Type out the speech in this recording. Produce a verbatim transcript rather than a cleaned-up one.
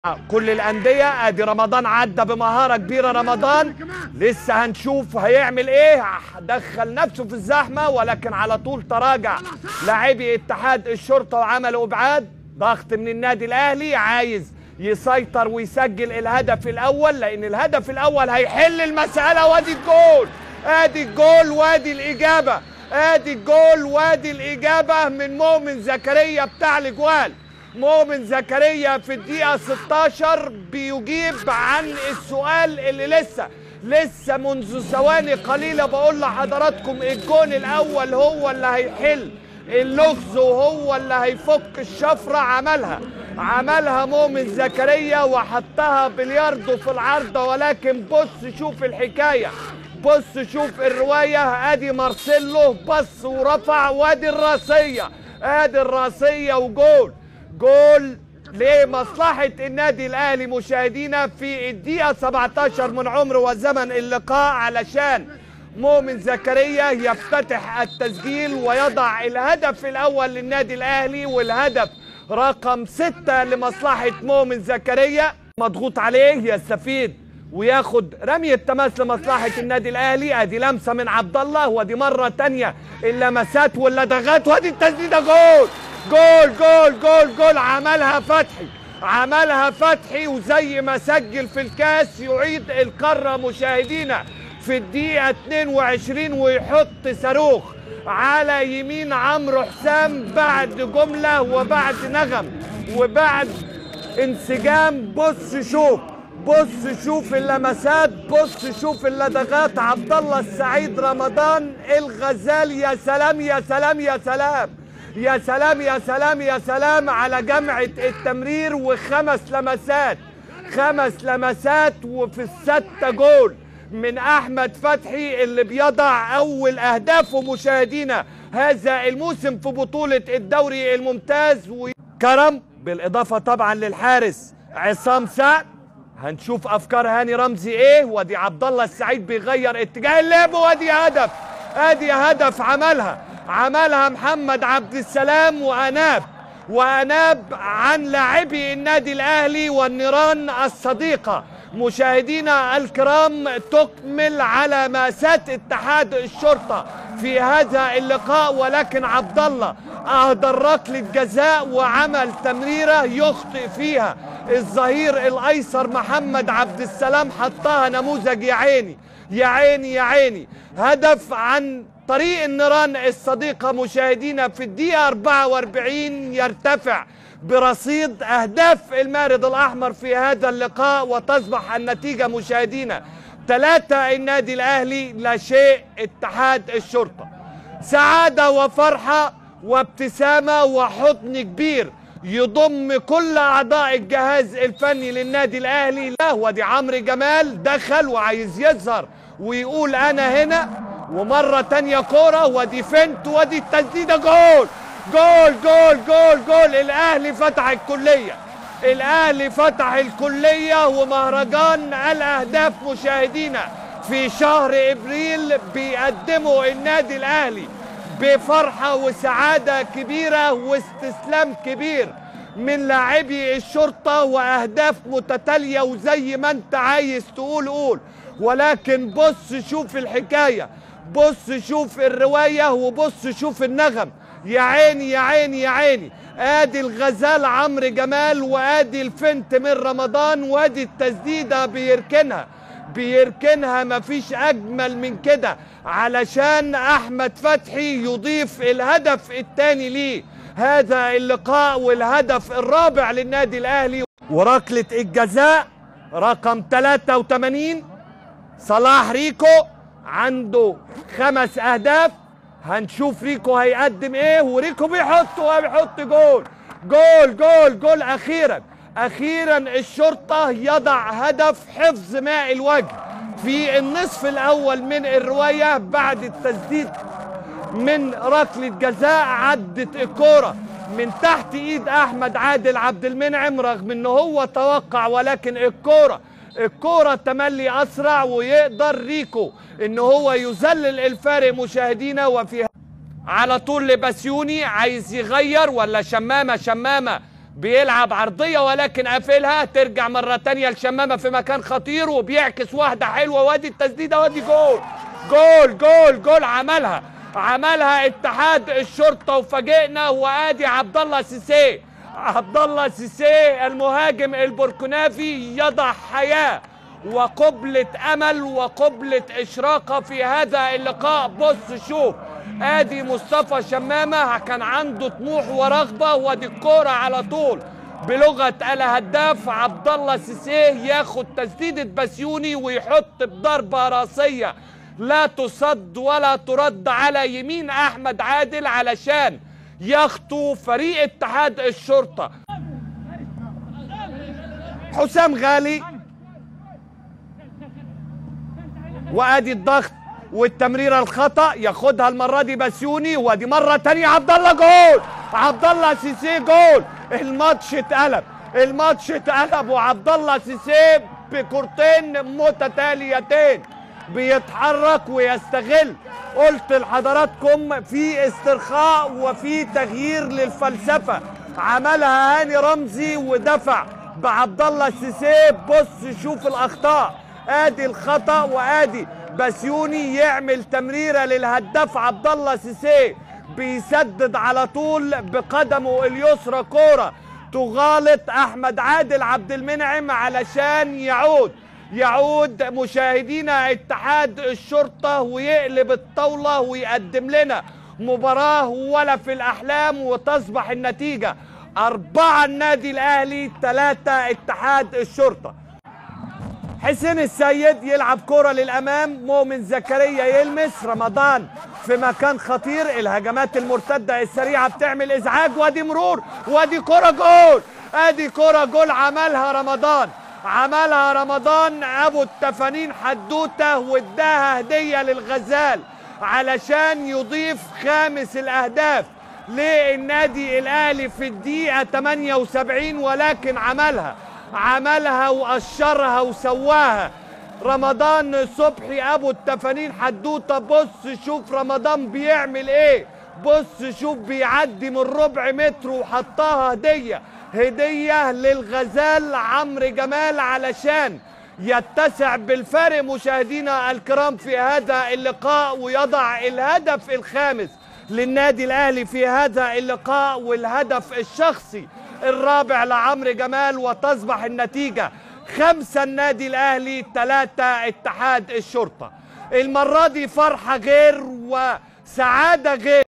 كل الأندية. ادي رمضان عدى بمهارة كبيرة. رمضان لسه هنشوف هيعمل ايه. دخل نفسه في الزحمة ولكن على طول تراجع لاعبي اتحاد الشرطة وعملوا ابعاد. ضغط من النادي الاهلي، عايز يسيطر ويسجل الهدف الاول لان الهدف الاول هيحل المسألة. وادي الجول، ادي الجول وادي الاجابة، ادي الجول وادي الاجابة من مؤمن زكريا بتاع الاجوال. مؤمن زكريا في الدقيقة ستاشر بيجيب عن السؤال اللي لسه لسه منذ ثواني قليلة بقول لحضراتكم. الجون الأول هو اللي هيحل اللغز وهو اللي هيفك الشفرة. عملها عملها مؤمن زكريا وحطها بلياردو في العارضة. ولكن بص شوف الحكاية، بص شوف الرواية. ادي مارسيلو بص ورفع وادي الراسية، ادي الراسية وجول. جول لمصلحة النادي الأهلي مشاهدينا في الدقيقة سبعتاشر من عمر وزمن اللقاء علشان مؤمن زكريا يفتتح التسجيل ويضع الهدف الأول للنادي الأهلي والهدف رقم ستة لمصلحة مؤمن زكريا. مضغوط عليه يستفيد وياخد رمية تماس لمصلحة النادي الأهلي. ادي لمسة من عبد الله ودي مرة تانية اللمسات واللدغات وادي التسديدة. جول جول جول جول جول. عملها فتحي، عملها فتحي وزي ما سجل في الكاس يعيد القارة مشاهدينا في الدقيقة اتنين وعشرين ويحط صاروخ على يمين عمرو حسام بعد جملة وبعد نغم وبعد انسجام. بص شوف، بص شوف اللمسات، بص شوف اللدغات. عبد الله السعيد رمضان الغزال. يا سلام يا سلام يا سلام يا سلام يا سلام يا سلام على جمعة التمرير وخمس لمسات، خمس لمسات وفي الستة جول من أحمد فتحي اللي بيضع أول أهدافه مشاهدينا هذا الموسم في بطولة الدوري الممتاز. وكرم بالإضافة طبعا للحارس عصام سعد. هنشوف أفكار هاني رمزي إيه. ودي عبد الله السعيد بيغير اتجاه اللعب وادي هدف، ادي هدف عملها عملها محمد عبد السلام وأناب وأناب عن لاعبي النادي الأهلي والنيران الصديقة. مشاهدينا الكرام تكمل على مأساة اتحاد الشرطة في هذا اللقاء. ولكن عبد الله أهدى ركلة جزاء وعمل تمريرة يخطئ فيها الظهير الأيسر محمد عبد السلام. حطها نموذج يا عيني يا عيني يا عيني. هدف عن طريق النيران الصديقة مشاهدينا في الدقيقة أربعة وأربعين يرتفع برصيد أهداف المارد الأحمر في هذا اللقاء وتصبح النتيجة مشاهدينا ثلاثة النادي الأهلي لا شيء اتحاد الشرطة. سعادة وفرحة وابتسامة وحضن كبير يضم كل أعضاء الجهاز الفني للنادي الأهلي. لا ودي عمرو جمال دخل وعايز يظهر ويقول أنا هنا. ومرة تانية كورة ودي فنت ودي التسديدة. جول جول جول جول جول. الأهلي فتح الكلية، الأهلي فتح الكلية. ومهرجان الأهداف مشاهدينا في شهر إبريل بيقدمه النادي الأهلي بفرحة وسعادة كبيرة واستسلام كبير من لاعبي الشرطة وأهداف متتالية. وزي ما أنت عايز تقول قول. ولكن بص شوف الحكاية، بص شوف الرواية وبص شوف النغم. يا عيني يا عيني يا عيني. ادي الغزال عمرو جمال وادي الفنت من رمضان وادي التسديدة بيركنها بيركنها. مفيش اجمل من كده علشان احمد فتحي يضيف الهدف الثاني ليه هذا اللقاء والهدف الرابع للنادي الاهلي. وركلة الجزاء رقم ثلاثة وثمانين صلاح ريكو عنده خمس اهداف. هنشوف ريكو هيقدم ايه. وريكو بيحط وبيحط جول جول جول جول. اخيرا اخيرا الشرطة يضع هدف حفظ ماء الوجه في النصف الاول من الرواية بعد التسديد من ركلة جزاء. عدت الكورة من تحت ايد احمد عادل عبد المنعم رغم ان هو توقع. ولكن الكورة الكورة تملي اسرع ويقدر ريكو ان هو يذلل الفارق مشاهدينا. وفي على طول لبسيوني عايز يغير ولا شمامة شمامة بيلعب عرضيه ولكن قافلها، ترجع مره تانية لشمامه في مكان خطير وبيعكس واحده حلوه، وادي التسديده وادي جول جول جول جول. عملها عملها اتحاد الشرطه وفاجئنا. وادي عبد الله سيسي، عبد الله سيسي المهاجم البوركنافي يضع حياه وقبلة امل وقبلة اشراقه في هذا اللقاء. بص شوف، ادي مصطفى شمامه كان عنده طموح ورغبه، وادي الكوره على طول بلغه الهداف عبد الله سيسي ياخد تسديده بسيوني ويحط بضربه راسيه لا تصد ولا ترد على يمين احمد عادل علشان يخطو فريق اتحاد الشرطه. حسام غالي، وادي الضغط والتمريره الخطا، ياخدها المره دي بسيوني، وادي مره تانيه عبد الله جول، عبد الله سيسي جول. الماتش اتقلب، الماتش اتقلب، وعبد الله سيسي بكورتين متتاليتين بيتحرك ويستغل. قلت لحضراتكم في استرخاء وفي تغيير للفلسفه، عملها هاني رمزي ودفع بعبد الله سيسي. بص شوف الاخطاء، ادي الخطا وادي بسيوني يعمل تمريره للهداف عبد الله سيسي، بيسدد على طول بقدمه اليسرى كوره تغالط احمد عادل عبد المنعم علشان يعود يعود مشاهدينا اتحاد الشرطه ويقلب الطاوله ويقدم لنا مباراه ولا في الاحلام، وتصبح النتيجه أربعة النادي الاهلي ثلاثة اتحاد الشرطه. حسين السيد يلعب كرة للأمام، مؤمن زكريا يلمس، رمضان في مكان خطير، الهجمات المرتدة السريعة بتعمل إزعاج، وادي مرور وادي كرة جول، ادي كرة جول عملها رمضان، عملها رمضان أبو التفانين حدوتة واداها هدية للغزال علشان يضيف خامس الأهداف للنادي الأهلي في الدقيقة ثمانية وسبعين، ولكن عملها عملها وقشرها وسواها رمضان صبحي ابو التفانين حدوته. بص شوف رمضان بيعمل ايه، بص شوف بيعدي من ربع متر وحطها هديه هديه للغزال عمرو جمال علشان يتسع بالفارق مشاهدينا الكرام في هذا اللقاء، ويضع الهدف الخامس للنادي الاهلي في هذا اللقاء والهدف الشخصي الرابع لعمرو جمال، وتصبح النتيجة خمسة النادي الأهلي ثلاثة اتحاد الشرطة. المرة دي فرحة غير وسعادة غير.